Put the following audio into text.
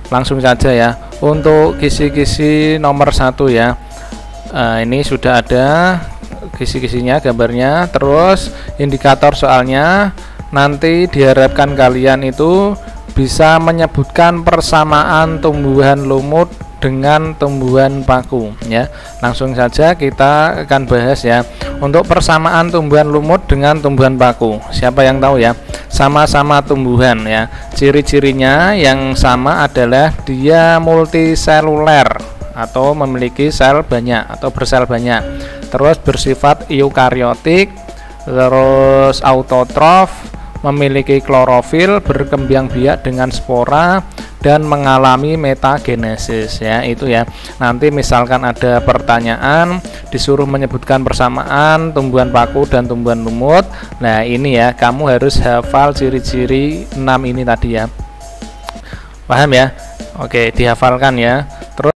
langsung saja ya. Untuk kisi-kisi nomor 1 ya, ini sudah ada kisi-kisinya, gambarnya, terus indikator soalnya. Nanti diharapkan kalian itu bisa menyebutkan persamaan tumbuhan lumut dengan tumbuhan paku ya. Langsung saja kita akan bahas ya. Untuk persamaan tumbuhan lumut dengan tumbuhan paku, siapa yang tahu ya? Sama-sama tumbuhan ya. Ciri-cirinya yang sama adalah dia multiseluler atau memiliki sel banyak atau bersel banyak, terus bersifat eukariotik, terus autotrof, memiliki klorofil, berkembang biak dengan spora, dan mengalami metagenesis ya. Itu ya. Nanti misalkan ada pertanyaan disuruh menyebutkan persamaan tumbuhan paku dan tumbuhan lumut, nah ini ya, kamu harus hafal ciri-ciri 6 ini tadi ya. Paham ya? Oke, dihafalkan ya.